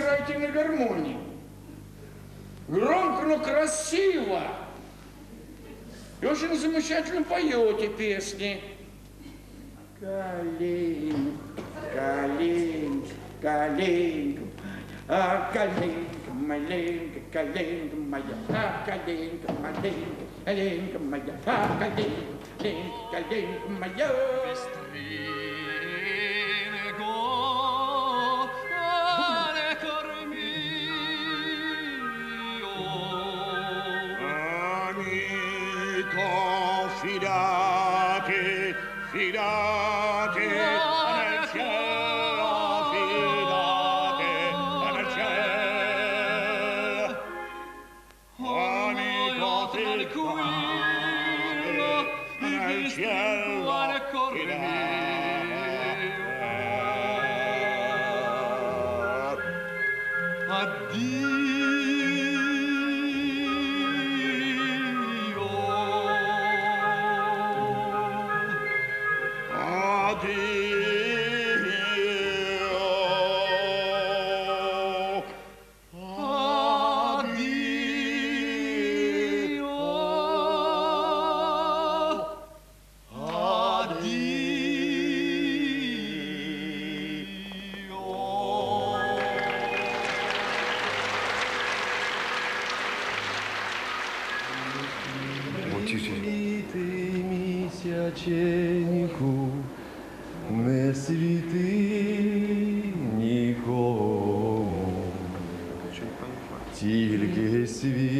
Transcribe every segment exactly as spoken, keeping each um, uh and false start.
играете на гармонии. Громко, но красиво. И очень замечательно поете песни. Калинка, калинка, калинка, а калинка, маленька, калинка моя, а калинка, маленька, калинка моя, а калинка, калинка моя. Fidate, fidate nel cielo, fidate nel cielo. Amico del cuore, nel cielo, fidate. Addio. Священнику не світи нікому, тільки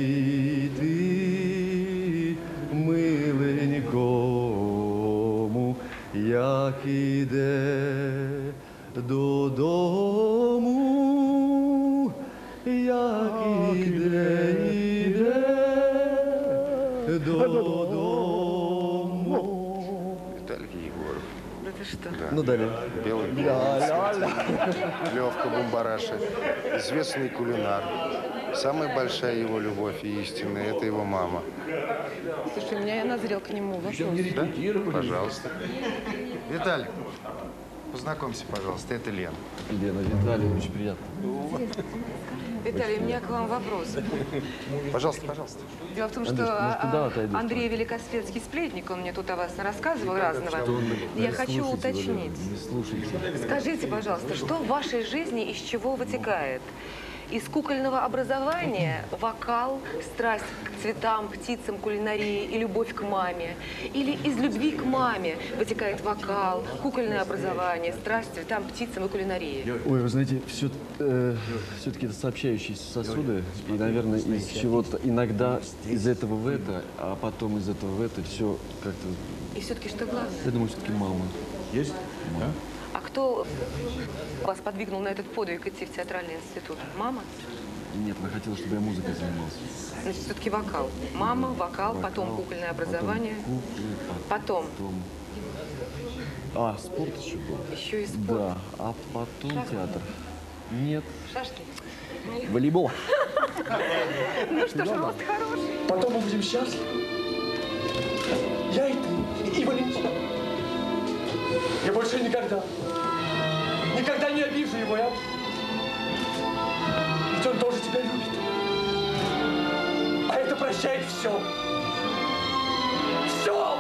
світи миленькому, як іде додому, як іде, іде додому. Что? Да. Ну, далее. Белый Левка Бумбараши, известный кулинар. Самая большая его любовь и истина – это его мама. Слушай, у меня назрел к нему вопрос. Да? Пожалуйста. Виталик, познакомься, пожалуйста, это Лена. Лена, Виталий, очень приятно. Виталий, у меня к вам вопрос. Пожалуйста, пожалуйста. Дело в том, Андрюш, что может, туда отойдешь? Андрей Великосветский сплетник, он мне тут о вас рассказывал разного. Я хочу уточнить. Не слушайте. Скажите, пожалуйста, что в вашей жизни из чего вытекает? Из кукольного образования вокал, страсть к цветам, птицам, кулинарии и любовь к маме? Или из любви к маме вытекает вокал, кукольное образование, страсть к цветам, птицам и кулинарии? Ой, вы знаете, все, э, все-таки это сообщающиеся сосуды. И, наверное, из чего-то иногда из этого в это, а потом из этого в это все как-то... И все-таки что главное? Я думаю, все-таки мама. Есть? Мама. А кто вас подвигнул на этот подвиг идти в театральный институт? Мама? Нет, она хотела, чтобы я музыкой занимался. Значит, все-таки вокал. Мама, вокал, Вокал, потом кукольное образование. Потом, куклы, Потом. потом... А, спорт еще был. Еще и спорт. Да, а потом Шахматы. театр. Нет. Шашки. Волейбол. Ну что ж, рост хороший. Потом мы будем счастливы. Я и ты, и Валентина. Я больше никогда, никогда не обижу его, я. Ведь он тоже тебя любит. А это прощает все. Все!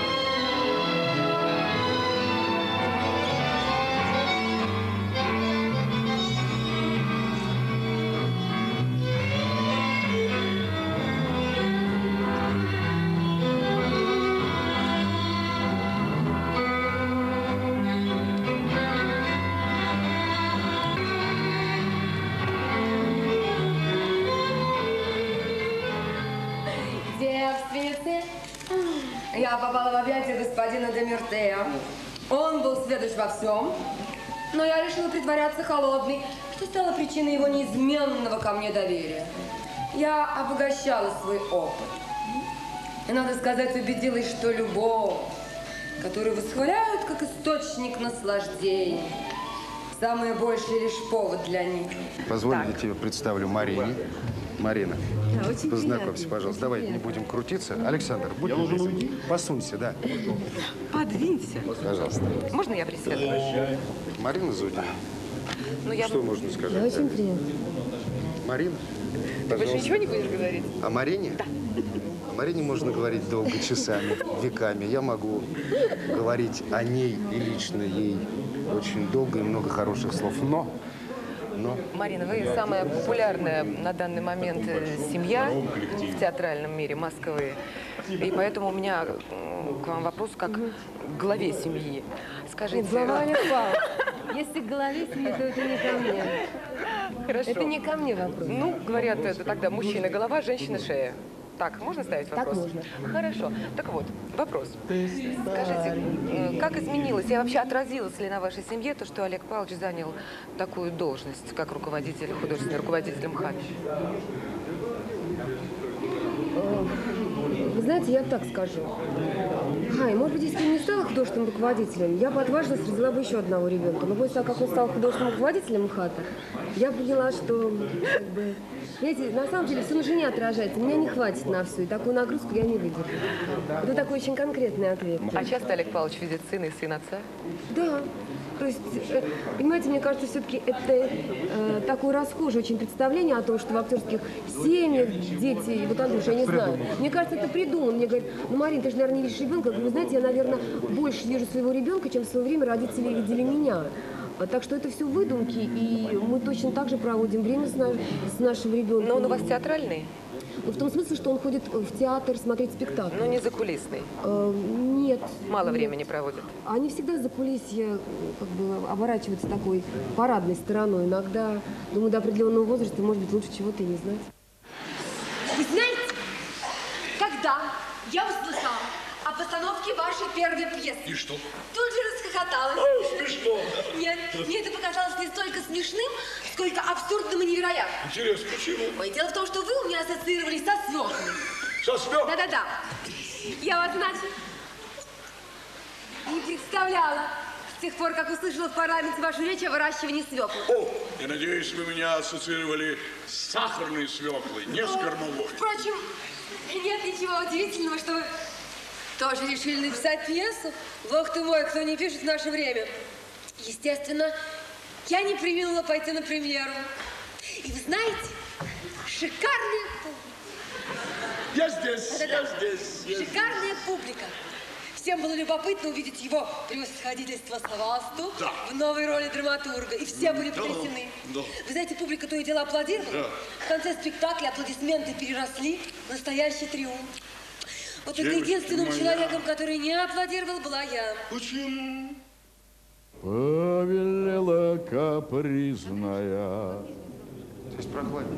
Я попала в объятия господина де Мюртея. Он был сведущ во всем, но я решила притворяться холодной, что стало причиной его неизменного ко мне доверия. Я обогащала свой опыт. И, надо сказать, убедилась, что любовь, которую восхваляют как источник наслаждения, самое большее лишь повод для них. Позволь, Так. я тебе представлю Марине. Марина, Да, очень познакомься, приятно, пожалуйста. Давай не будем крутиться. Александр, будь Я должен любезен. уйти? Посунься, да. Подвинься. Пожалуйста. Можно я присяду? Марина Зудина. Ну, я Что бы- можно сказать? Да, очень приятно. Марина? Ты больше Пожалуйста. ничего не будешь говорить? О Марине? Да. О Марине можно говорить долго, часами, веками. Я могу говорить о ней и лично ей очень долго и много хороших слов. Но, но... Марина, вы самая популярная на данный момент э, семья в театральном мире Москвы. И поэтому у меня м, к вам вопрос как к главе семьи. Скажите... Нет, глава Олег Павлович. Если к голове семьи, то это не ко мне. Хорошо. Это не ко мне вопрос. Ну, говорят, это тогда мужчина голова, женщина шея. Так, можно ставить вопрос? Так можно. Хорошо. Так вот, вопрос. Скажите, э, как изменилось и вообще отразилось ли на вашей семье то, что Олег Павлович занял такую должность, как руководитель, художественный руководитель МХАТ? Вы знаете, я так скажу. Ай, может быть, если бы не стала художественным руководителем, я бы отважилась, родила бы еще одного ребенка. Но после того, как он стал художественным руководителем МХАТа, я поняла, что, как бы, знаете, на самом деле все на жене отражается. Меня не хватит на все, и такую нагрузку я не выдержу. Это такой очень конкретный ответ. А часто Олег Павлович видит сына и сын отца? Да. То есть, э, понимаете, мне кажется, все-таки это э, такое расхожее очень представление о том, что в актерских семьях дети, вот Андрюша, я не знаю. Мне кажется, это придумано. Мне говорят, ну, Марин, ты же, наверное, не видишь ребенка. Я говорю, вы знаете, я, наверное, больше вижу своего ребенка, чем в свое время родители видели меня. А так что это все выдумки, и мы точно так же проводим время с, наш, с нашим ребенком. Но он у вас театральный? Ну, в том смысле, что он ходит в театр смотреть спектакль. Ну, не закулисный? Э, нет. Мало нет. времени проводит? Они всегда за кулисье как бы оборачиваются такой парадной стороной. Иногда, думаю, до определенного возраста, может быть, лучше чего-то и не знать. Вы знаете, когда я услышала о постановке вашей первой пьесы, И что? тут же расхохоталась. Смешно. Нет, мне это показалось не столько смешным, сколько абсурдным и невероятным. Интересно, почему? Ой, дело в том, что вы у меня ассоциировались со свеклой. Со свеклой? Да-да-да. Я вас, значит, не представляла с тех пор, как услышала в парламенте вашу речь о выращивании свеклы. О, я надеюсь, вы меня ассоциировали с сахарной свеклой, не с кормовой. Впрочем, нет ничего удивительного, что вы тоже решили написать пьесу. Бог ты мой, кто не пишет в наше время. Естественно, я не преминула пойти на премьеру. И вы знаете, шикарная публика. Я здесь, Да-да-да. я здесь. я Шикарная публика. Всем было любопытно увидеть его превосходительство Савасту Да. в новой роли драматурга. И все были Да, потрясены. да. Вы знаете, публика то и дело аплодировала. Да. В конце спектакля аплодисменты переросли в настоящий триумф. Вот только Девочка единственным моя. человеком, который не аплодировал, была я. Почему? Повелела капризная. Здесь прохладнее.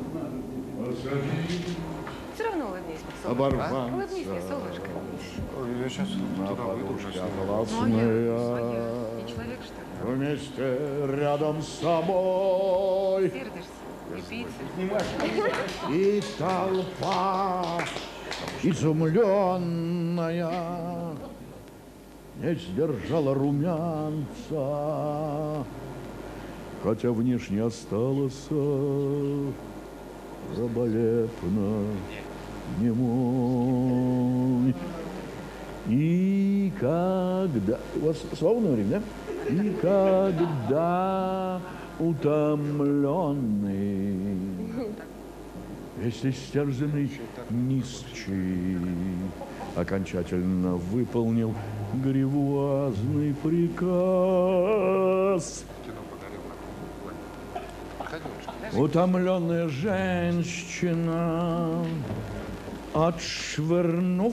Все равно улыбнись, солнышко. Оборванца. Улыбнись мне, солнышко. Ой, я сейчас На туда выйду. подушке Ну, а я классная. не человек, что ли? Вместе рядом с собой. Сердишься? Не пить? И толпа изумленная не сдержала румянца, хотя внешне осталась раболепно немой. И когда... У вас свободное время, да? И когда утомленный, весь истерзанный низчий, окончательно выполнил гривуазный приказ. Утомленная женщина, отшвырнув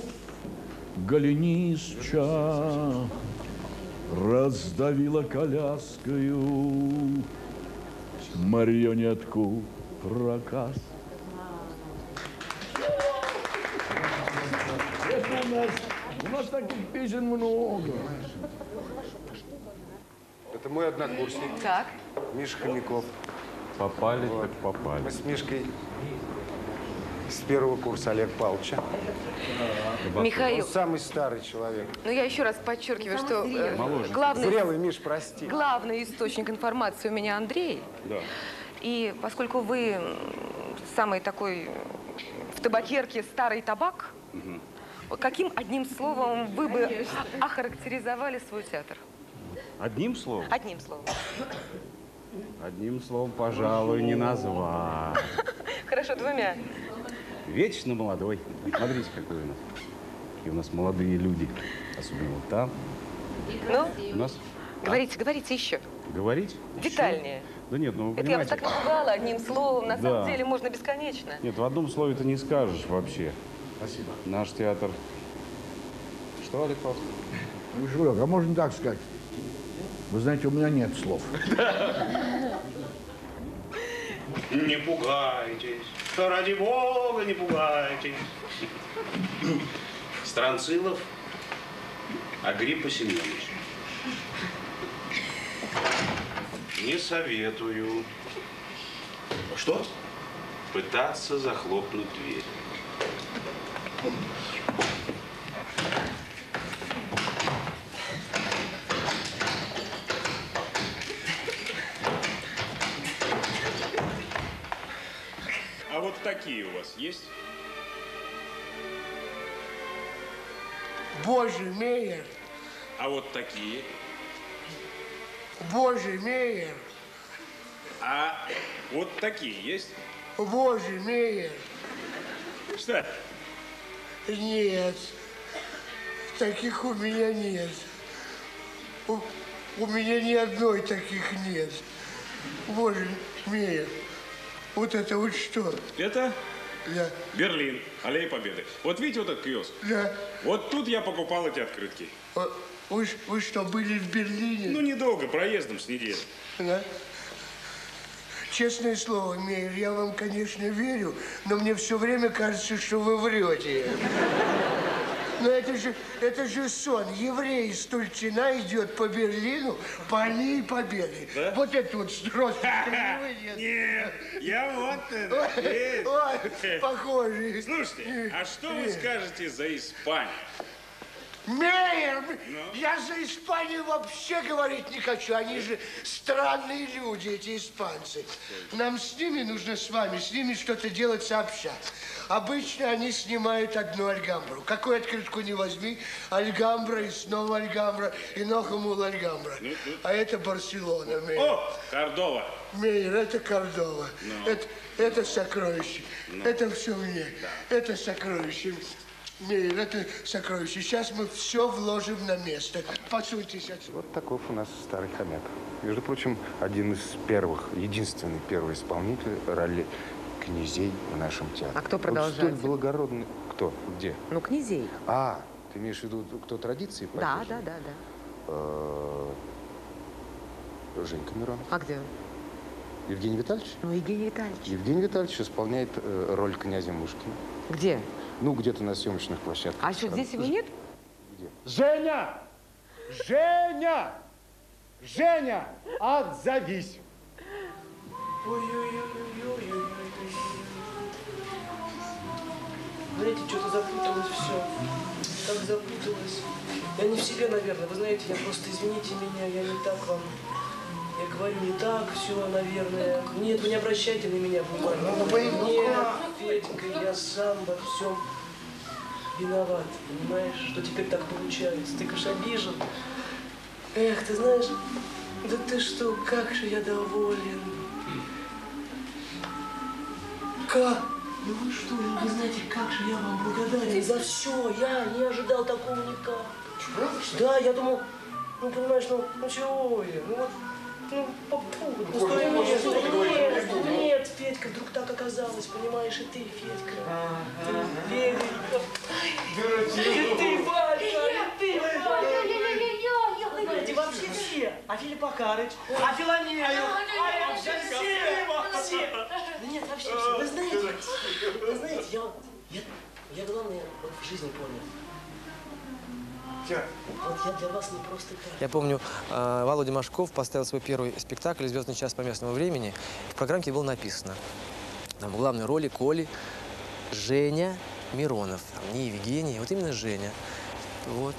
голенища, раздавила коляскою марионетку проказ. Это у нас, у нас таких песен много. Это мой однокурсник, Так. Миша Хомяков. Попали, Вот. так попали. Мы с Мишкой с первого курса Олег Павловича. Михаил, Он самый старый человек. ну я еще раз подчеркиваю, что э, главный, Зрелый, Миш, прости. главный источник информации у меня Андрей. Да. И поскольку вы м, самый такой в табакерке старый табак, вот каким одним словом вы бы о- охарактеризовали свой театр? Одним словом? Одним словом. Одним словом, пожалуй, не назвать. Хорошо, двумя. Вечно молодой. Смотрите, какой у нас. Какие у нас молодые люди. Особенно вот там. Ну? У нас... Говорите, говорите еще. Говорить? Детальнее. Еще? Да нет, ну вы Это я вас понимаете... так напугала одним словом. На Да. самом деле можно бесконечно. Нет, в одном слове ты не скажешь вообще. Спасибо. Наш театр. Что, Олег Павлович? Журек, а можно так сказать? Вы знаете, у меня нет слов. Не пугайтесь. Ради бога, не пугайтесь. Странцилов Агриппа Семенович. Не советую. Что? Пытаться захлопнуть дверь. А вот такие у вас есть? Боже, Мейер. А вот такие? Боже, Мейер. А вот такие есть? Боже, Мейер. Что? Нет. Таких у меня нет. У, у меня ни одной таких нет. Боже, Мейер. Вот это вот что? Это? Да. Берлин, Аллея Победы. Вот видите вот этот киоск? Да. Вот тут я покупал эти открытки. А Вы, вы что, были в Берлине? Ну, недолго, проездом с недели. Да? Честное слово, Мейер, я вам, конечно, верю, но мне все время кажется, что вы врете. Но это же, это же сон. Еврей из Тульчина идет по Берлину по аллее Победы. Да? Вот это вот родственник. Нет, я вот это. есть. Ой, похожий. Слушайте, а что вы скажете за Испанию? Мейер, я за Испанию вообще говорить не хочу. Они же странные люди, эти испанцы. Нам с ними нужно с вами, с ними что-то делать сообща. Обычно они снимают одну альгамбру. Какую открытку не возьми, альгамбра и снова альгамбра, и нохамул альгамбра. Ну, ну. А это Барселона, Мейер. О, Кордова. Мейер, это Кордова. Ну. Это, это сокровище. Ну. Это все мне. Это сокровище. Мейер, это сокровище. Сейчас мы все вложим на место. Подсуньтесь отсюда. Вот таков у нас старый хомяк. Между прочим, один из первых, единственный первый исполнитель роли князей в нашем театре. А кто Вот продолжатель? столь благородный... Кто? Где? Ну, князей. А, ты имеешь в виду, кто традиции Да, поддерживает? да, да, да. Э, Женька Миронов. А где он? Евгений Витальевич? Ну, Евгений Витальевич. Евгений Витальевич исполняет э, роль князя Мышкина. Где? Ну, где-то на съемочных площадках. А что, здесь его нет? Где? Женя! Женя! Женя! Отзовись! Ой-ой-ой-ой-ой-ой. Знаете, что-то запуталось все. Так запуталось. Я не в себе, наверное. Вы знаете, я просто, извините меня, я не так вам... Я говорю не так, все, наверное. Нет, вы не обращайте на меня внимания. Ну, вы- Нет, Феденька, я сам во всем виноват, понимаешь? Что теперь так получается. Ты, конечно, обижен. Эх, ты знаешь, да ты что, как же я доволен. Как? Ну вы что, вы не знаете, как же я вам благодарен за все. Я не ожидал такого никак. Да, я думал, ну понимаешь, ну, ну чего я? Ну вот, ну попугай. Ну, стой, нет, нет, нет, Федька, вдруг так оказалось, понимаешь, и ты, Федька. Ты, Федька. И ты, Валька, и ты, Валька. Знаете, вообще все. А Филипп Акарыч, а Филонея, а вообще все, все. Да нет, вообще все. Вы знаете, вы знаете, я, я, я главное в жизни понял. Вот я для вас не просто так. Я помню, Володя Машков поставил свой первый спектакль «Звездный час по местному времени». В программке было написано, там в главной роли Коли Женя Миронов. Не Евгений, вот именно Женя. Вот.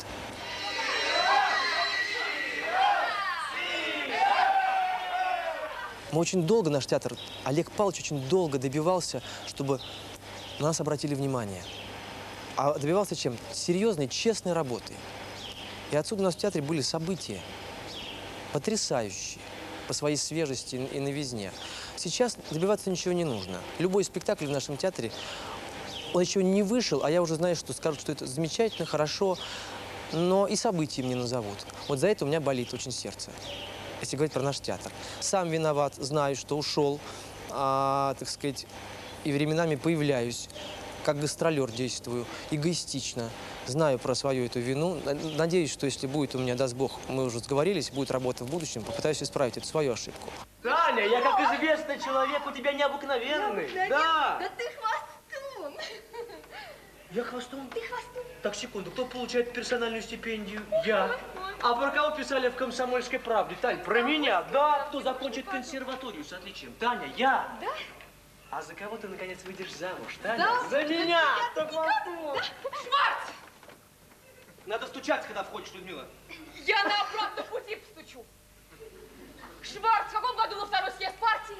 Мы очень долго, наш театр, Олег Павлович очень долго добивался, чтобы на нас обратили внимание. А добивался чем? Серьезной, честной работой. И отсюда у нас в театре были события потрясающие. по своей свежести и новизне. Сейчас добиваться ничего не нужно. Любой спектакль в нашем театре, он еще не вышел, а я уже знаю, что скажут, что это замечательно, хорошо, но и события мне назовут. Вот за это у меня болит очень сердце, если говорить про наш театр. Сам виноват, знаю, что ушел, а, так сказать, и временами появляюсь. Как гастролер действую, эгоистично. Знаю про свою эту вину. Надеюсь, что если будет у меня, даст Бог, мы уже сговорились, будет работа в будущем, попытаюсь исправить эту свою ошибку. Таня, я как известный человек, у тебя необыкновенный. Да. Да ты хвостун. Я хвостун? Ты хвостун. Так, секунду, кто получает персональную стипендию? Я. А про кого писали в «Комсомольской правде»? Тань, про меня. Да, кто закончит консерваторию с отличием? Таня, я. Да? А за кого ты, наконец, выйдешь замуж, Таня? Да? За меня! Да, Кто хвостун? Шварц! Надо стучаться, когда входишь, Людмила. Я на обратном пути постучу. Шварц, в каком году был второй съезд партии?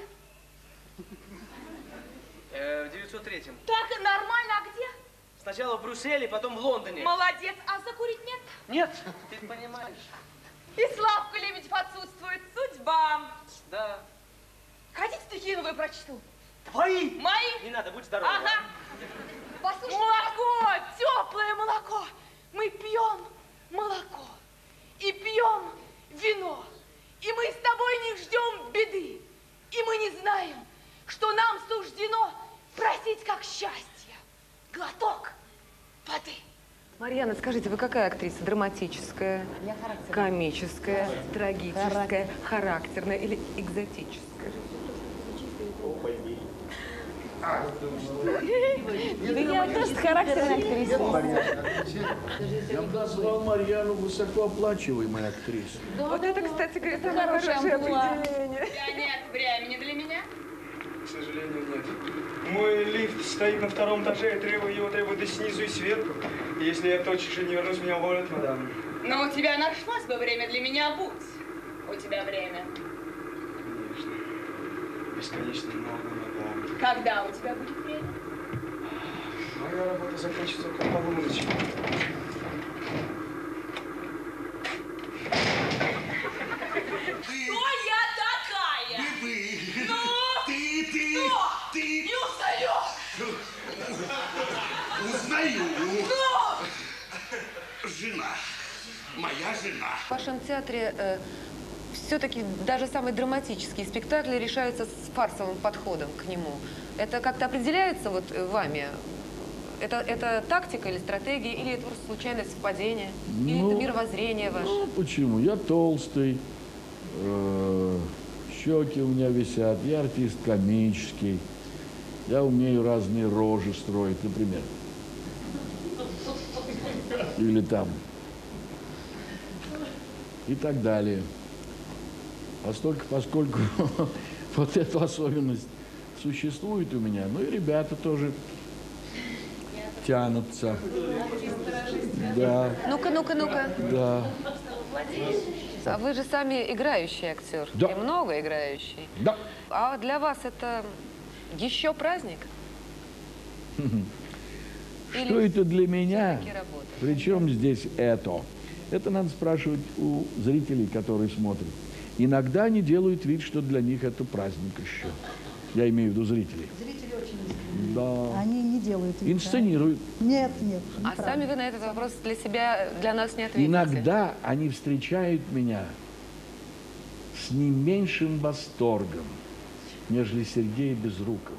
Э, в девятьсот третьем. Так, нормально, а где? Сначала в Брюсселе, потом в Лондоне. Молодец, а закурить нет? Нет, ты понимаешь. И Славка Лебедев отсутствует. Судьба. Да. Хотите стихи новые прочту? Твои? Мои? Не надо, будь здорова. Ага. Послушайте. Молоко, теплое молоко. Мы пьем молоко и пьем вино. И мы с тобой не ждем беды. И мы не знаем, что нам суждено просить как счастье. Глоток воды. Марьяна, скажите, вы какая актриса? Драматическая, комическая, трагическая, характерная или экзотическая? Да я просто характерная актриса. Я бы назвал Марьяну высокооплачиваемой актрисой. Вот это, кстати говоря, это самое хорошее хорошее амплуа. определение. У тебя нет времени для меня? К сожалению, нет. Мой лифт стоит на втором этаже, я требую его требуют и снизу, и сверху. И если я тотчас же не вернусь, меня уволят, мадам. Но у тебя нашлось бы время для меня, будь. У тебя время. Конечно. Бесконечно много, мадам. Когда у тебя будет время? Моя работа закончится около полуночи. Кто я такая? Вы, вы. Ну? Ты, ты, Кто? ты. Не узнаешь? Узнаю. Ну? Жена. Моя жена. В вашем театре э, все-таки даже самые драматические спектакли решаются с фарсовым подходом к нему. Это как-то определяется вот э, вами? Это, это тактика или стратегия, или это просто случайное совпадение? Или Ну, это мировоззрение ваше? Ну, почему? Я толстый, э, щеки у меня висят, я артист комический, я умею разные рожи строить, например. Или там. И так далее. Поскольку, поскольку вот эта особенность существует у меня, ну и ребята тоже тянутся. Да. Ну-ка, ну-ка, ну-ка. Да. А вы же сами играющий актер. Да. И много играющий. Да. А для вас это еще праздник? Что это для меня? всё-таки работа? Причем здесь это? Это надо спрашивать у зрителей, которые смотрят. Иногда они делают вид, что для них это праздник еще. Я имею в виду зрителей. Зрители очень Да. Они не делают вид, Инсценируют. да? Нет, нет. А неправда. сами вы на этот вопрос для себя, для нас не ответите. Иногда они встречают меня с не меньшим восторгом, нежели Сергея Безрукова.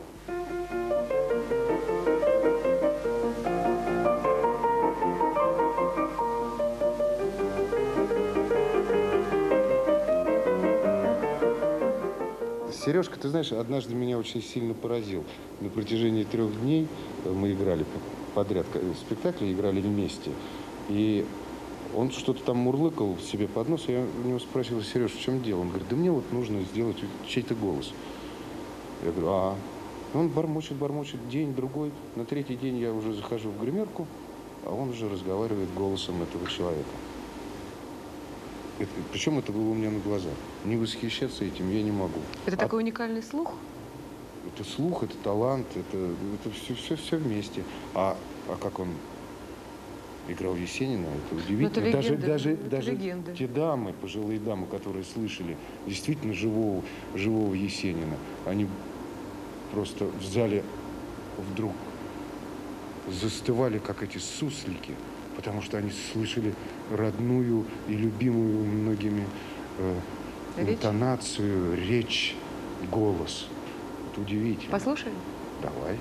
Сережка, ты знаешь, однажды меня очень сильно поразил. На протяжении трех дней мы играли подряд спектакли, играли вместе. И он что-то там мурлыкал себе под нос. Я у него спросил: Сереж, в чем дело? Он говорит: да мне вот нужно сделать чей-то голос. Я говорю: а? Он бормочет, бормочет день, другой. На третий день я уже захожу в гримерку, а он уже разговаривает голосом этого человека. Это, причем это было у меня на глазах. Не восхищаться этим я не могу. Это А такой уникальный слух? это слух, это талант, это, это все, все, все вместе. А, а как он играл Есенина, это удивительно. Это даже легенда, даже, это даже легенда. те дамы, пожилые дамы, которые слышали действительно живого, живого Есенина, они просто в зале вдруг застывали, как эти суслики, потому что они слышали родную и любимую многими э, Речь? интонацию, речь, голос. Это удивительно. Послушаем? Давай.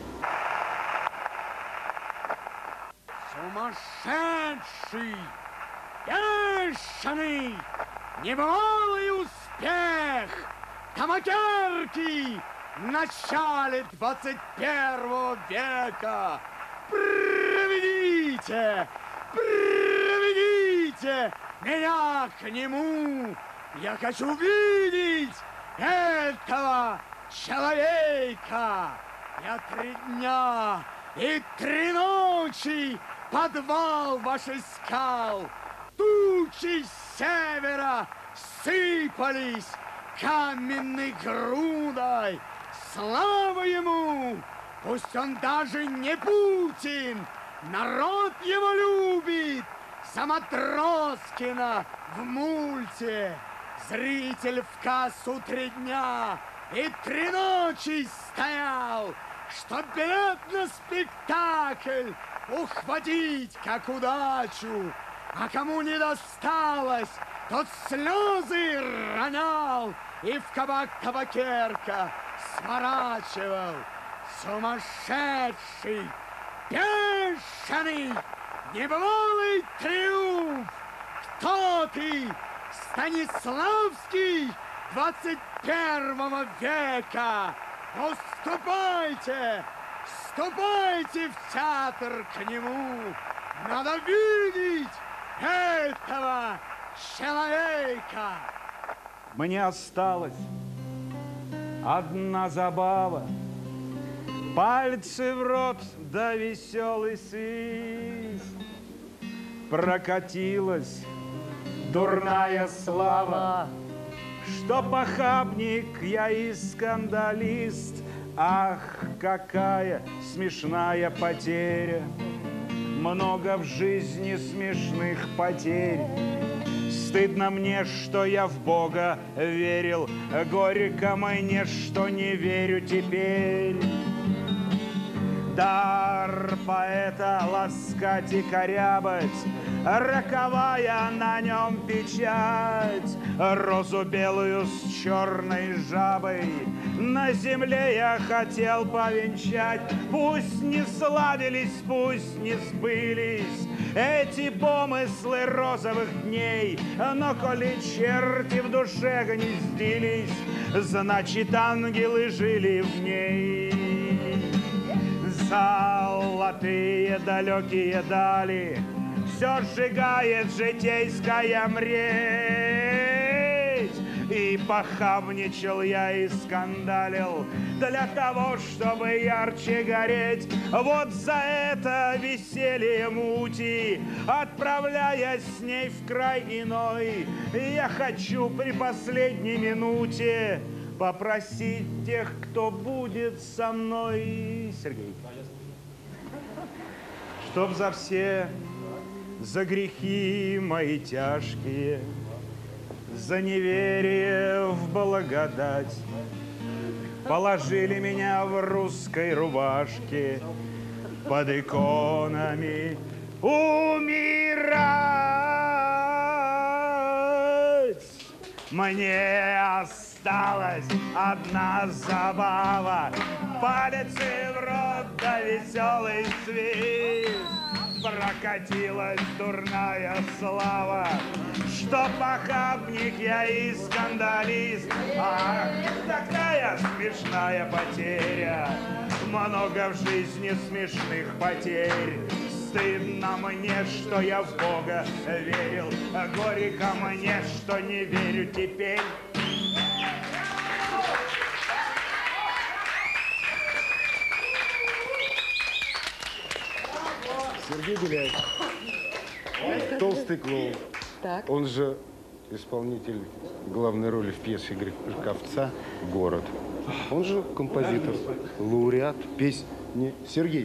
Сумасшедший, бешеный, небывалый успех Табакерки в начале двадцать первого века. Проведите, проведите меня к нему. Я хочу видеть этого человека. Я три дня и три ночи подвал ваш искал. Тучи с севера сыпались каменной грудой. Слава ему! Пусть он даже не Путин, народ его любит. За Матроскина в мульте. Зритель в кассу три дня и три ночи стоял, чтоб билет на спектакль ухватить как удачу. А кому не досталось, тот слезы ронял и в кабак табакерка сворачивал. Сумасшедший, бешеный, небывалый триумф. Кто ты, Станиславский двадцать первого века? Ну, ступайте, ступайте в театр к нему. Надо видеть этого человека. Мне осталась одна забава. Пальцы в рот, да веселый свист. Прокатилась дурная слава, что похабник я и скандалист. Ах, какая смешная потеря, много в жизни смешных потерь. Стыдно мне, что я в Бога верил, горько мне, что не верю теперь. Дар поэта ласкать и корябать, роковая на нем печать. Розу белую с черной жабой на земле я хотел повенчать. Пусть не славились, пусть не сбылись эти помыслы розовых дней, но коли черти в душе гнездились, значит, ангелы жили в ней. Золотые далекие дали все сжигает житейская мреть. И похабничал я и скандалил для того, чтобы ярче гореть. Вот за это веселье мути, отправляясь с ней в край иной, я хочу при последней минуте попросить тех, кто будет со мной, Сергей, чтоб за все, за грехи мои тяжкие, за неверие в благодать, положили меня в русской рубашке под иконами умирать. Мне осталась одна забава, пальцы в рот да веселый свист. Прокатилась дурная слава, что похабник я и скандалист. Ах, такая смешная потеря, много в жизни смешных потерь. Стыдно мне, что я в Бога верил, горько мне, что не верю теперь. Сергей Беляев, толстый клоун. Так. Он же исполнитель главной роли в пьесе Гриковца «Город». Он же композитор, лауреат песни. Сергей,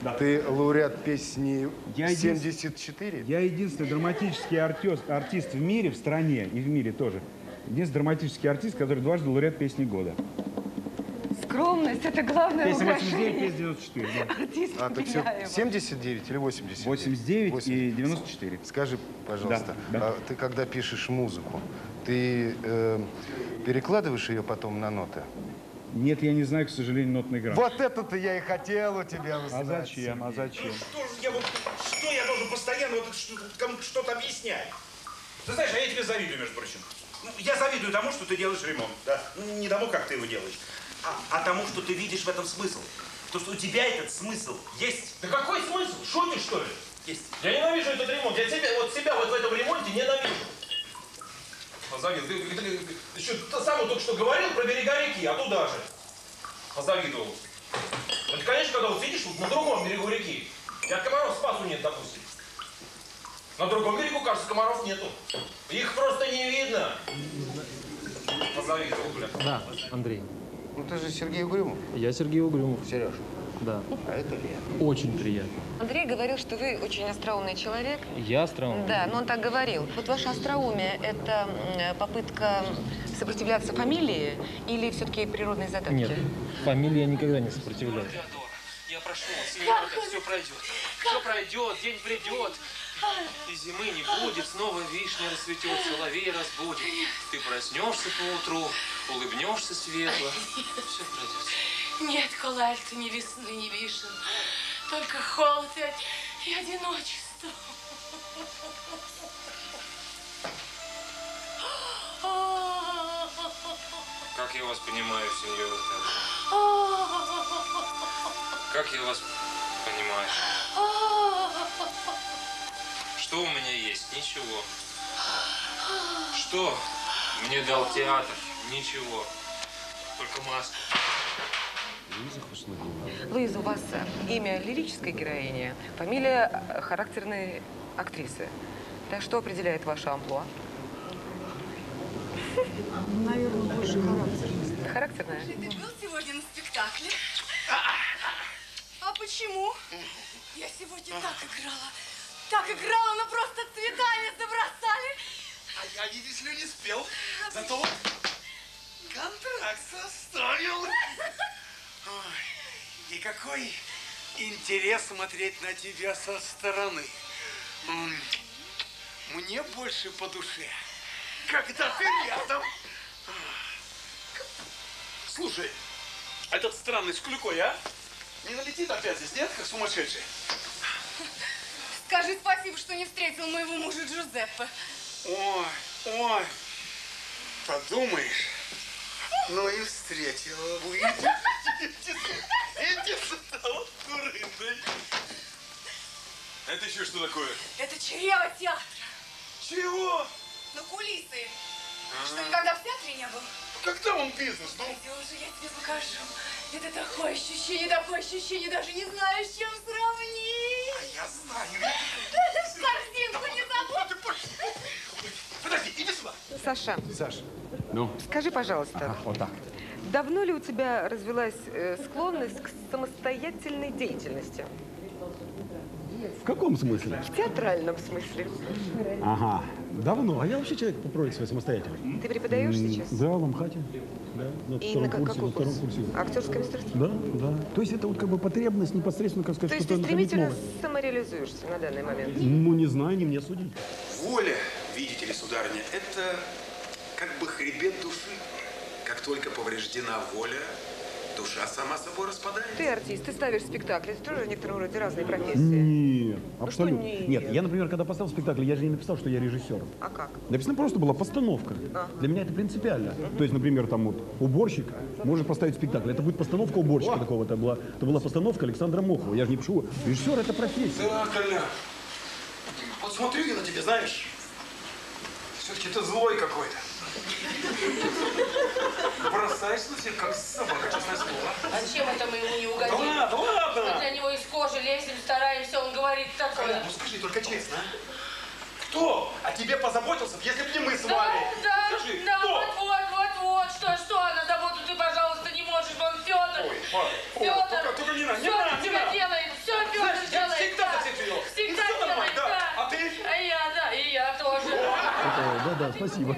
Да. Ты лауреат песни Я един- семьдесят четыре? Я единственный драматический артист, артист в мире, в стране и в мире тоже. Единственный драматический артист, который дважды лауреат песни года. Скромность – это главное Песня восемьдесят девять, украшение. песня девяносто четыре. Да. Артист А, так все Беляева. семьдесят девять или восемьдесят девять? восемьдесят девять и девяносто четыре. Скажи, пожалуйста, Да, да. а ты когда пишешь музыку, ты э, перекладываешь ее потом на ноты? Нет, я не знаю, к сожалению, нотной грамоты. Вот это-то я и хотел у тебя узнать. А зачем? А зачем? Что же я вот, что я должен постоянно вот это что- кому-то что-то объяснять? Ты знаешь, а я тебе завидую, между прочим. Ну, я завидую тому, что ты делаешь ремонт, да? Ну, не тому, как ты его делаешь, а, а тому, что ты видишь в этом смысл. То, что у тебя этот смысл есть. Да какой смысл? Шутишь, что ли? Есть. Я ненавижу этот ремонт. Я себя, вот себя вот в этом ремонте ненавижу. Позавидовал. Ты, ты, ты еще ты сам только что говорил про берега реки, а туда же. Позавидовал. Это, конечно, когда вот сидишь вот на другом берегу реки, и от комаров спасу нет, допустим. На другом берегу, кажется, комаров нету. Их просто не видно. Позавидовал, бля. Да, Андрей. Ну ты же Сергей Угрюмов. Я Сергей Угрюмов. Сереж. Да. А это Лена. Очень приятно. Андрей говорил, что вы очень остроумный человек. Я остроумный? Да, но он так говорил. Вот ваше остроумие – это м, попытка сопротивляться фамилии или все-таки природной задатки? Нет, фамилия никогда не сопротивляется. Я прошу вас, сеньора, все пройдет. Все пройдет, день придет. И зимы не будет, снова вишня расцветет, соловей разбудит. Ты проснешься поутру, улыбнешься светло. Все пройдет. Нет, Колаль, ты ни весны, ни вишен. Только холод и, и одиночество. Как я вас понимаю, сеньора. Как я вас понимаю. Что у меня есть? Ничего. Что мне дал театр? Ничего. Только маску. Луиза, у вас имя лирической героини, фамилия характерной актрисы. Да, что определяет ваше амплуа? Наверное, больше характерность. Характерная? Ты был сегодня на спектакле? А почему? Я сегодня так играла. Так играла, но просто цветами забросали. А я, видишь ли, не спел. Зато вот контракт составил. Ой, и какой интерес смотреть на тебя со стороны. М, Мне больше по душе, когда ты рядом. Слушай, а этот странный с клюкой, а? Не налетит опять здесь, нет, как сумасшедший? Скажи спасибо, что не встретил моего мужа Джузеппе. Ой, ой, подумаешь, ну и встретила. Выйдешь, эти вот курындой. Это еще что такое? Это чрево театра. Чего? Ну, кулисы. А. Что, никогда в театре не был? Когда он бизнес? Ну? Пойдем же, я тебе покажу. Это такое ощущение, такое ощущение, даже не знаю, с чем сравнить. А я знаю. Корзинку не забудь. Подожди, иди сюда. Саша, Саша, Ну? скажи, пожалуйста, Ага, вот так. давно ли у тебя развилась э, склонность к самостоятельной деятельности? В каком смысле? В театральном смысле. Ага, давно. А я вообще человек по природе своей самостоятельный. Ты преподаешь М, сейчас? Да, в Амхате. Да, на И втором на ка- курсе, какой на втором курс? курсе. Актерское мастерство? Да, да. То есть это вот как бы потребность непосредственно, как То сказать, есть ты что-то находить стремительно новое. самореализуешься на данный момент? Ну, не знаю, не мне судить. Воля, видите ли, сударыня, это как бы хребет души. Как только повреждена воля, душа сама собой распадается. Ты артист, ты ставишь спектакли, это тоже в некотором роде разные профессии. Нет, Ну абсолютно. что нет? Нет, я, например, когда поставил спектакль, я же не написал, что я режиссер. А как? Написано просто была постановка. Ага. Для меня это принципиально. То есть, например, там вот уборщик может поставить спектакль. Это будет постановка уборщика такого-то. Была, это была постановка Александра Мохова. Я же не пишу. Режиссер — это профессия. Да, Коля, вот смотрю я на тебя, знаешь, все-таки ты злой какой-то. Бросаешь на себя, как собака, честное слово. А чем это мы ему не угодим? Да ладно, ладно. Мы для него из кожи лезем, стараемся, он говорит такое. Ну скажи только честно, а? Кто о тебе позаботился, если бы не мы с вами? Да, Скажи, да, кто? вот, вот, вот, вот, что, что, на заботу ты, пожалуйста, не можешь, вон Федор. Ой, Паш, Федор, только, только не надо, не все надо, для не тебя надо. делает, все, Федор. да, спасибо.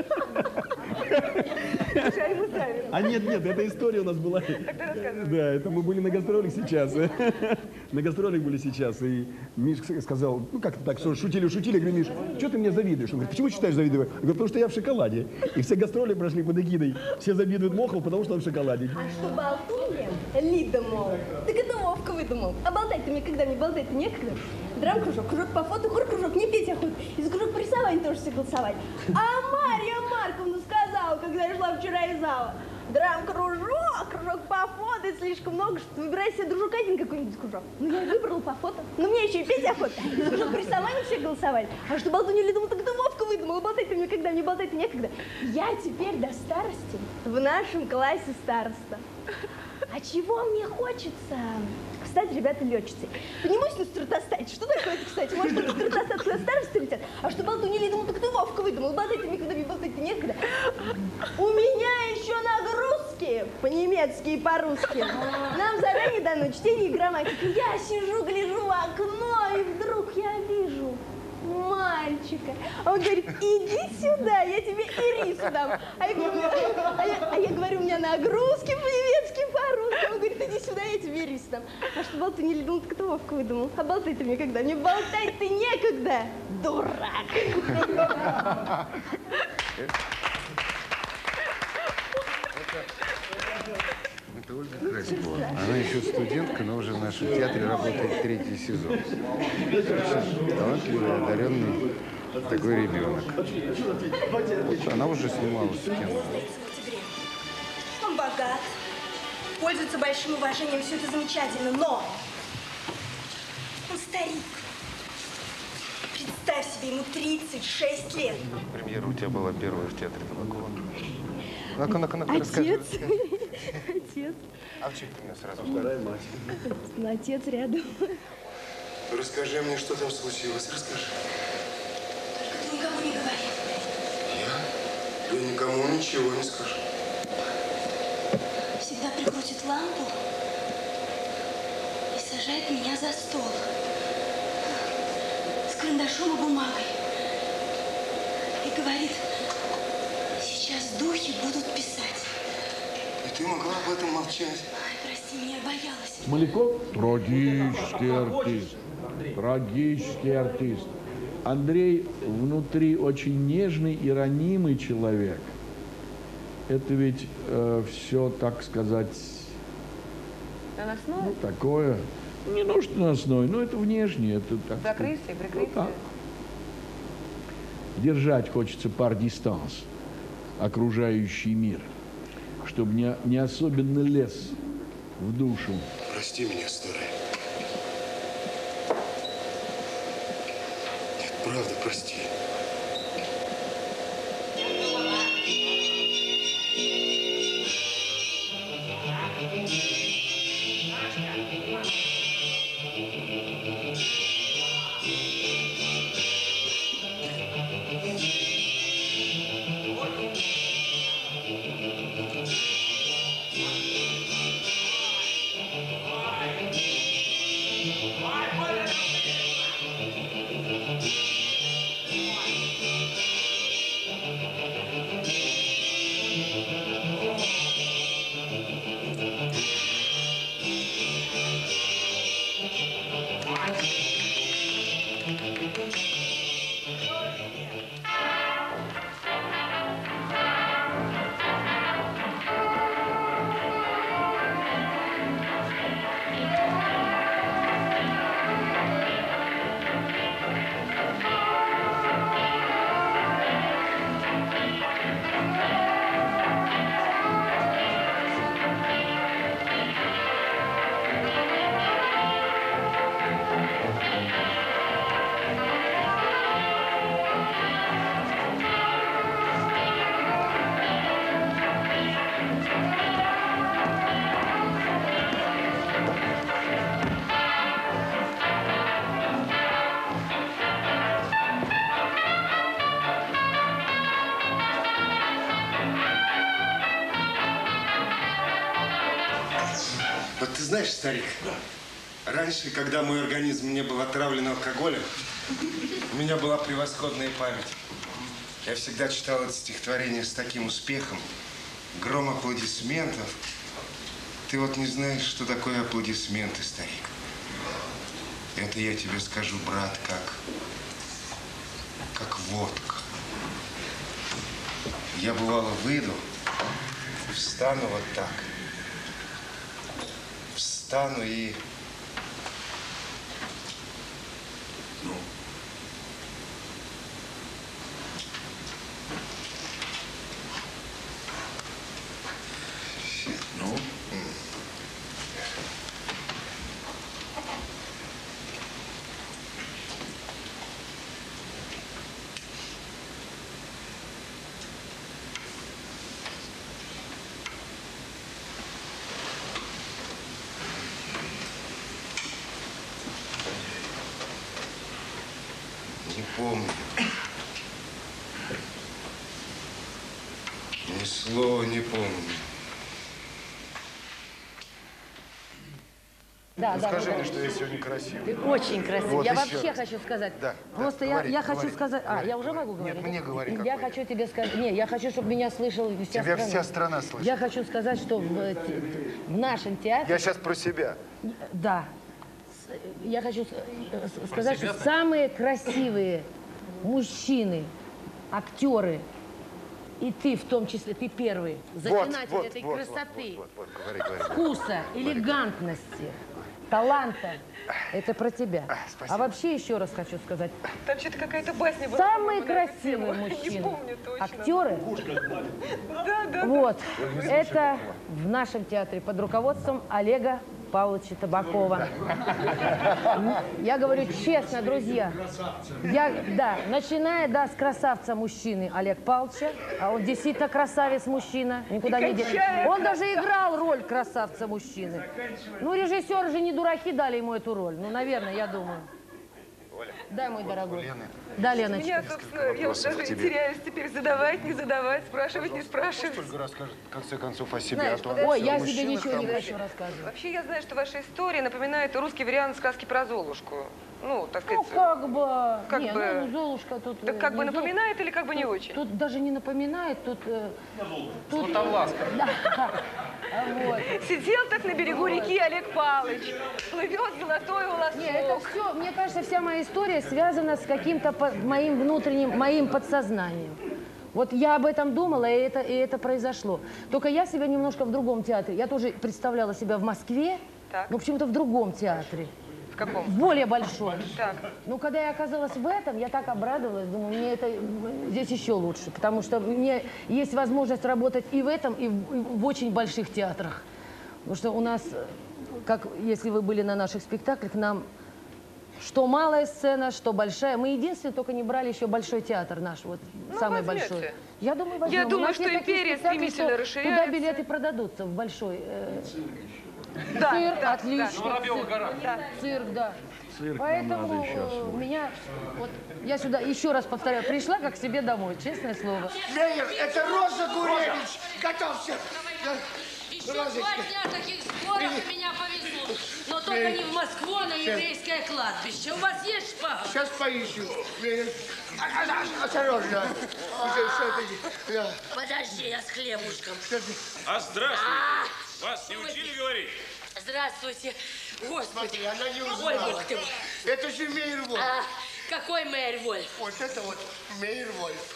А нет, нет, эта история у нас была. Да, это мы были на гастролях сейчас. На гастролях были сейчас. И Мишка сказал, ну как так, шутили, шутили. Я говорю, Миш, что ты мне завидуешь? Он говорит, почему считаешь завидую? Я говорю, потому что я в шоколаде. И все гастроли прошли под эгидой. Все завидуют Мохову, потому что он в шоколаде. А что болтунья? Лида, мол. Так это Вовка выдумал. А болтать-то мне когда? Мне болтать-то некогда. Драм-кружок, кружок по фото, хор-кружок, не петь охота. И за кружок по рисованию тоже все голосовать. А Марья Марковна сказала, когда я шла вчера из зала, драм-кружок, кружок по фото, это слишком много, что выбирай себе, дружок, один какой-нибудь кружок. Ну, я выбрала по фото. Но мне еще и петь охота. Кружок по рисованию все голосовали. А что болтунья Лида, так это Вовка выдумала. Болтать-то мне когда? Мне болтать-то некогда. Я теперь до старости в нашем классе староста. А чего мне хочется? Кстати, ребята, летчицы. Поднимусь на стратостате. Что такое это, кстати? Может, это стратостат куда старости летят? А что болтунья Лида, ну так ты Вовка выдумал. Болтать-то никогда, мне болтать-то некогда. У меня еще нагрузки по-немецки и по-русски. Нам задание дано чтение и грамматика. Я сижу, гляжу в окно, и вдруг я вижу мальчика. А он говорит, иди сюда, я тебе ирису дам. А я говорю, а я, а я говорю, у меня нагрузки по-немецки, по-русски. Он говорит, иди сюда, я тебе ирису дам. А что болтунья Лида, ну так это Вовка выдумал. А болтать-то мне когда? Мне болтать-то некогда, дурак. Это Ольга Красикова. Она еще студентка, но уже в нашем театре работает третий сезон. Очень талантливый, одаренный такой ребенок. Вот она уже снималась в кино. Он богат, пользуется большим уважением, все это замечательно, но он старик. Представь себе, ему тридцать шесть лет. Премьера у тебя была первая в театре Табакова. Ну-ка, ну-ка, ну-ка, Отец. расскажи. Отец. А в чем ты меня сразу? Вторая мать. Ну, отец рядом. Расскажи мне, что там случилось, расскажи. Только ты никому не говори. Я? Я никому ничего не скажу. Всегда прикрутит лампу и сажает меня за стол. С карандашом и бумагой. И говорит, сейчас духи будут писать. И ты могла об этом молчать? Ай, прости меня, я боялась. Смоляков – трагический артист. Трагический артист. Андрей внутри очень нежный и ранимый человек. Это ведь э, все, так сказать, Наносное? ну, такое. Не то, что наносное, но это внешнее. Это, так Закрытие, прикрытие. Ну, да. Держать хочется пар дистанс, окружающий мир, чтобы не, не особенно лез в душу. Прости меня, старый. Нет, правда, прости. Вот ты знаешь, старик, раньше, когда мой организм не был отравлен алкоголем, у меня была превосходная память. Я всегда читал это стихотворение с таким успехом. Гром аплодисментов. Ты вот не знаешь, что такое аплодисменты, старик. Это я тебе скажу, брат, как, как водка. Я, бывало, выйду, встану вот так. Встану и... Ну... Ну... Не помню. Ни слова не помню. Да, ну, да, скажи да, мне, да. что я сегодня красивый. Ты очень красив. Вот я еще вообще раз. хочу сказать. Да, Просто да, я, говори, я хочу говори, сказать. говори, а, я уже говори. могу говорить? Нет, мне говори, Я какой хочу тебе сказать. Не, я хочу, чтобы меня слышала вся Тебя страна. вся страна слышит. Я хочу сказать, что в, э, те- в нашем театре. Я сейчас про себя. Да. С- Я хочу с- э, с- сказать, себя, что да? самые красивые мужчины, актеры, и ты в том числе, ты первый, заклинатель вот, этой вот, красоты, Вот, вот, говори, говори. вкуса, элегантности, таланта. Это про тебя. А вообще еще раз хочу сказать. Там что-то какая-то басня была. Самые по-моему, на эту красивые тему. мужчины, Не помню точно. актеры, Да, да, вот, да. это в нашем театре под руководством Олега Павловича Табакова. Я говорю честно, друзья. Я, да, начиная, да, с красавца мужчины Олег Павловича, а он действительно красавец мужчина, никуда не денется. Он даже играл роль красавца мужчины. Ну, режиссеры же не дураки дали ему эту роль. Ну, наверное, я думаю. Да, мой дорогой. Да, Леночка. Меня, собственно, я вот даже теряюсь теперь задавать, не задавать, спрашивать, не спрашивать. Только расскажет, в конце концов, о себе. Знаешь, а то подожди. Ой, всё, я мужчина себе ничего не там- хочу рассказывать. Вообще, я знаю, что ваша история напоминает русский вариант сказки про Золушку. Ну, так сказать... Ну, как бы... Как не, бы- ну, Золушка тут... Так э, как бы не Зол- напоминает или как бы не тут- очень? Тут даже не напоминает, тут... э, тут Златовласка. Да. Вот. Сидел так на берегу реки Олег Павлович, плывет золотой волосок. Не, это все, мне кажется, вся моя история связана с каким-то по- моим внутренним, моим подсознанием. Вот я об этом думала, и это, и это произошло. Только я себя немножко в другом театре. Я тоже представляла себя в Москве, но почему-то в другом театре. В каком? В более большом. Так. Ну, когда я оказалась в этом, я так обрадовалась, думаю, мне это здесь еще лучше, потому что мне есть возможность работать и в этом, и в, и в очень больших театрах. Потому что у нас, как если вы были на наших спектаклях, нам что малая сцена, что большая. Мы единственные только не брали еще большой театр наш, вот Ну, самый возьмете. большой. Я думаю, возьмем. Я У думаю, нас что есть такие империя спектакли, стремительно что расширяется. Туда билеты продадутся в большой. э, Да, Цирк, да, отлично. да. Воробьёва гора. Да. Цирк, да. Цирк нам Поэтому надо сейчас, э, вот. меня, вот, я сюда, еще раз повторяю, пришла как к себе домой, честное слово. Мейер, это Роза Гуревич! Готовься! Еще два дня таких сборов и меня повезут. Но только не в Москву, а на еврейское кладбище. У вас есть шпага? Сейчас поищу. Мейер, а- а- а- осторожно. Что- что ты- да. Подожди, я с хлебушком. А здравствуйте. Вас не учили говорить? Здравствуйте. Господи. Смотри, она не Ой, узнала. бог ты мой. Это же Мейер Вольф. А, какой мэр Вольф? Вот это вот Мейер Вольф.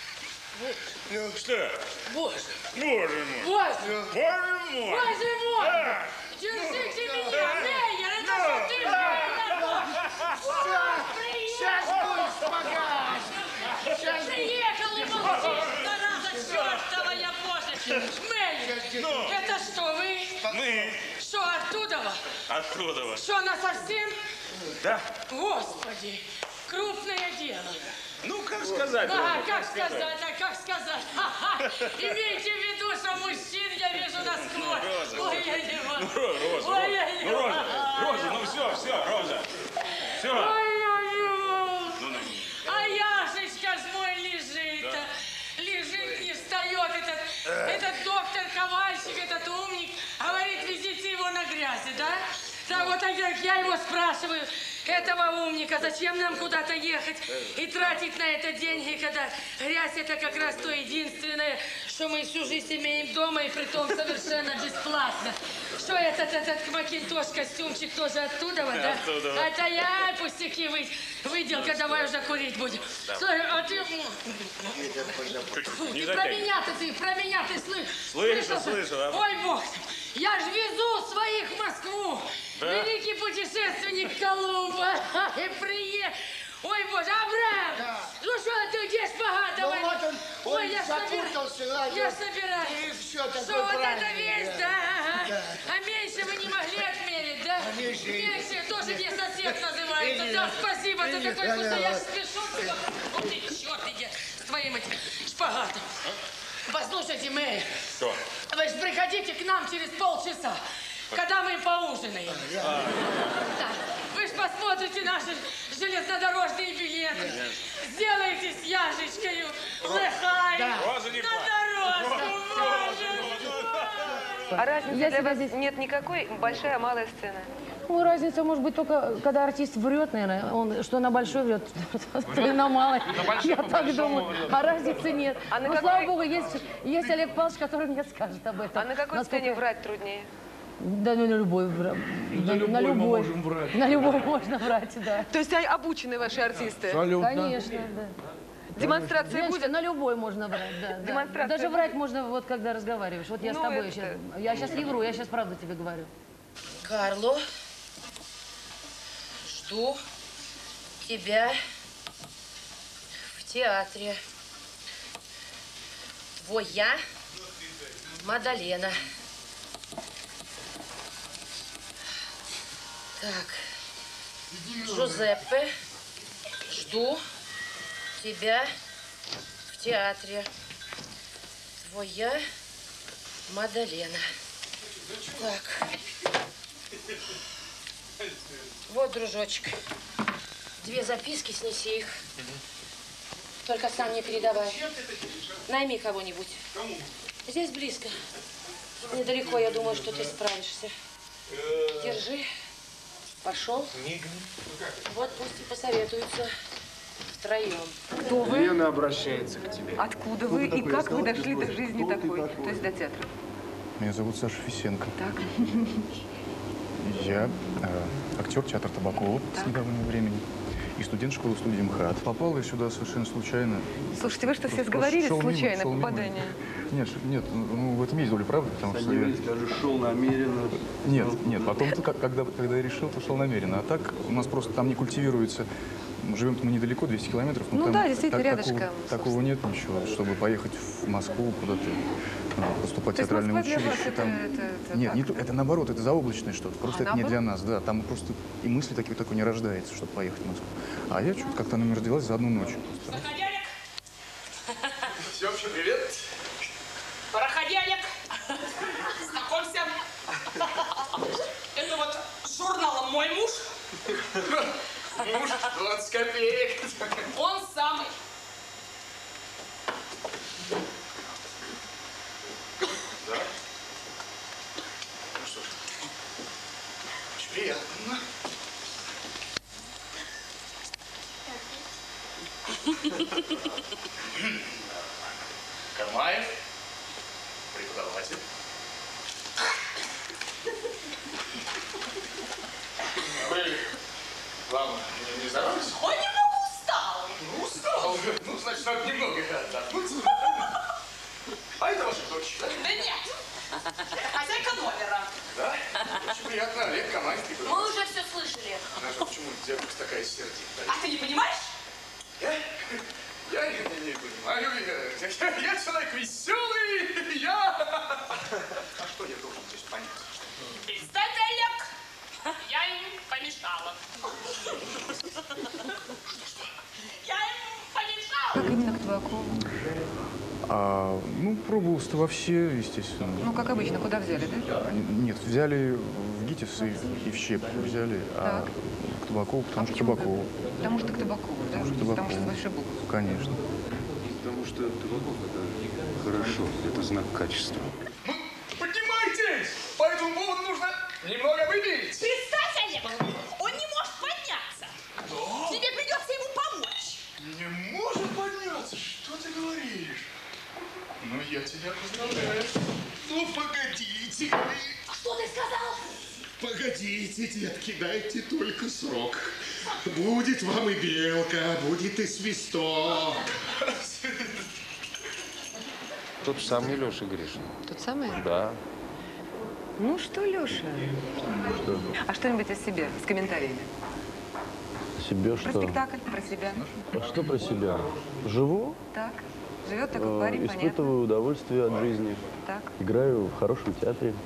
Ну, Что? Боже. Боже мой. Боже. Боже мой. Боже мой. А. Держите Ну, меня, да. Мейер, это Ну, что ты? да. Сейчас будет шпагат. Сейчас Приехал и молчит, зараза чертова, я боже. Мейер, Ну. это что, вы? Мы. Что, оттуда? Оттуда вас. Что, насовсем? Да? Господи, крупное дело. Ну, как сказать? Да, Роза, как сказать, а как сказать? Ха-ха. Имейте в виду, что мужчин я вижу насквозь. Роза, Ой, я не Ну, могу. Роза, Роза, Ой, я Роза, не ну, Роза, могу. Роза, ну все, все, Роза. Все. Ой-ой-ой. Ну, ну. А Яшечка ж мой лежит. Да. Лежит, не встает. Этот, этот доктор Ковальчик, этот умник, говорит, везите его на грязи, да? Да, вот так я, я его спрашиваю, этого умника. Зачем нам куда-то ехать и тратить на это деньги, когда грязь это как раз то единственное, что мы всю жизнь имеем дома, и притом совершенно бесплатно. Что этот, этот макинтош, костюмчик тоже оттуда, да? Оттуда. Это я пустяки вы, выделка, давай уже курить будем. Да. Слушай, а ты... Не Ты про меня-то, ты про меня ты слышишь? Слышу, слышу, а? Ой, бог, я ж везу своих в Москву. Да? Великий путешественник Колумба. И приехал. Ой, боже, Абрам! Да. Ну что, ты где шпагат? Ну Давай. вот он, Ой, он я запутался, собираюсь. ладно. Я собираюсь. И всё такое Что, вот это правильное, весь, да. да? Ага. Да. А меньше вы не могли отмерить, да? А меньше- Меньше тоже не сосед называется. Иди, Да, спасибо, ты иди, такой да, вкусный. да, Я вот. ж спешу. Вот ты, черт, иди с твоим этим шпагатом. Послушайте, мэр. Что? Вы же приходите к нам через полчаса, когда мы поужинаем. А. Да. Вы же посмотрите наши железнодорожные билеты. Сделайте с Яшечкой лыхай Да. на дорожку. А разницы Я для себя вас здесь- нет никакой? Большая, малая сцена? Ну, разница может быть только, когда артист врет, наверное. Он что на большой врет, то и на малой. Я так думаю. А разницы нет. А на Ну, какой- слава богу, есть, есть Олег Павлович, который мне скажет об этом. А на какой Насколько- сцене врать труднее? Да, ну, на любой. вра- На на любой мы любой. можем врать. На любой можно врать, да. То есть они обучены ваши артисты? Конечно, да. Демонстрация Женечка, будет? на любой можно врать, да. да. Демонстрация Даже будет? врать можно, вот когда разговариваешь. Вот я с Ну, тобой это- сейчас. Я сейчас не вру, я сейчас правду тебе говорю. Карло, жду тебя в театре. Твоя Мадалена. Так, Джузеппе, жду тебя в театре. Твоя Мадалена. Так. Вот, дружочек. Две записки, снеси их. Только сам не передавай. Найми кого-нибудь. Здесь близко. Недалеко, я думаю, что ты справишься. Держи. Пошел. Вот пусть и посоветуются втроем. Кто вы? Лена обращается к тебе. Откуда вы и как вы дошли до жизни такой, то есть до театра? Меня зовут Саша Фисенко. Так. Я э, актер театра Табакова с недавнего времени и студент школы студии МХАТ. Попал я сюда совершенно случайно. Слушайте, вы что, все Просто сговорились? шел мимо, Случайное шел мимо. попадание? Нет, ш- нет, ну в этом есть доля правды, потому что я... скажу, шел намеренно. Нет, нет, потом, -то, как- когда, когда я решил, то шел намеренно. А так у нас просто там не культивируется. Живем мы недалеко, двести километров. но Ну там да, действительно, так- рядышком, Такого, такого нет ничего, чтобы поехать в Москву куда-то, ну, поступать в То есть театральное Москва для вас училище. это- там... это- это нет, как? не то- это наоборот, это заоблачное что-то. Просто А, это не для наоборот? нас, да. Там просто и мысли такой, такой не рождается, чтобы поехать в Москву. А я что-то как-то она мне родилась за одну ночь. Всеобщий привет. Проходяник, знакомься. Это вот с журналом «Мой муж». Муж, двадцать копеек. Он самый. Да? Ну что ж, очень приятно. Кармаев, преподаватель. Вы, вам не здоровье? Он немного устал. Ну, устал. Ну, значит, надо немного отдохнуть. А это ваша дочь? Да нет, это хозяйка номера. Да? Очень приятно, Олег Камайский. Мы уже все слышали. Наша, почему девушка такая сердитая? А ты не понимаешь? Я, я не, не, не понимаю. Я, я, я человек веселый. Я... А что я должен здесь понять? Кстати, Олег, я им помешала. Я им помешала. Как именно к Табакову? А, ну, пробовался во все, естественно. Ну, как обычно, куда взяли, да? Они- Нет, взяли в ГИТИС и, и в ЩЕП взяли, а к Табакову, потому что Табакову. Потому что к Табакову, да? Потому что Потому Табакову. что с большой буквы. Конечно. Потому что Табаков это хорошо, это знак качества. Поднимайтесь! По этому поводу нужно немного выпить. Представь, Олег, он не может подняться. Не может подняться. Что ты говоришь? Ну, я тебя поздравляю. Ну, погодите. Что ты сказал? Погодите, детки, дайте только срок. Будет вам и белка, будет и свисток. Тот самый Леша Гришин. Тот самый? Да. Ну что, Леша? Что? А что-нибудь о себе с комментариями? Себе Про что? спектакль, про себя. А что про себя? Живу, Так. Живет такой э, парень, понятно. испытываю удовольствие от жизни. Так. Играю в хорошем театре.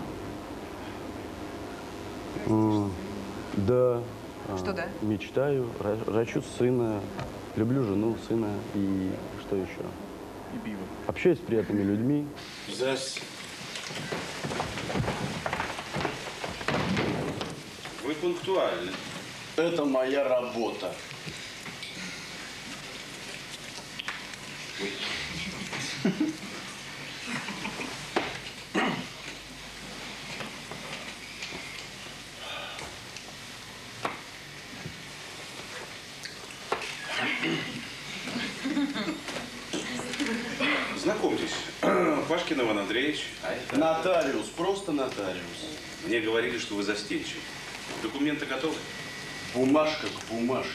М, Да. Что А, да? Мечтаю, ра- рачу сына, люблю жену, сына и что еще? И пиво. Общаюсь с приятными людьми. Здрасте. Вы пунктуальны. Это моя работа. Знакомьтесь, Пашкин Иван Андреевич. А это... Нотариус, просто нотариус. Мне говорили, что вы застенчивы. Документы готовы? Бумажка к бумажке.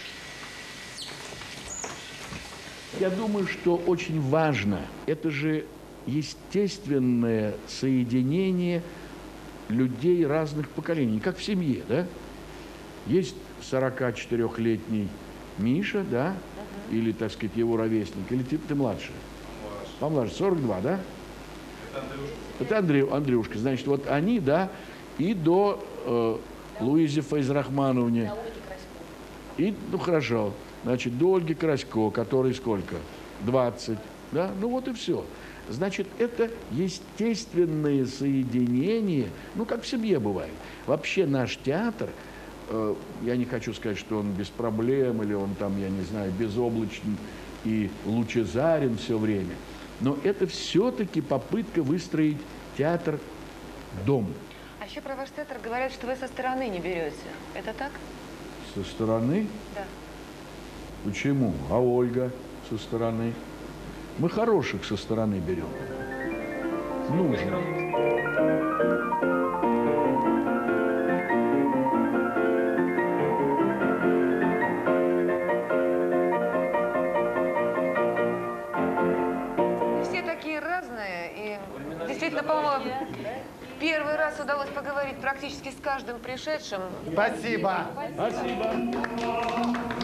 Я думаю, что очень важно, это же естественное соединение людей разных поколений, как в семье, да? Есть сорокачетырёхлетний Миша, да? Или, так сказать, его ровесник, или ты, ты младше? Помладше, сорок два, да? Это Андрей, Андрюшка. Значит, вот они, да, и до э, Луизе Файзрахмановне. И, ну, хорошо. Значит, до Ольги Красько, которой сколько? двадцать. Да? Ну вот и все. Значит, это естественное соединение, ну, как в семье бывает. Вообще наш театр, э, я не хочу сказать, что он без проблем, или он там, я не знаю, безоблачен и лучезарен все время, но это все-таки попытка выстроить театр-дом. А еще про ваш театр говорят, что вы со стороны не берете. Это так? Со стороны? Да. Почему? А Ольга со стороны? Мы хороших со стороны берем. Нужно. Все такие разные. И действительно, по-моему, первый раз удалось поговорить практически с каждым пришедшим. Спасибо. Спасибо.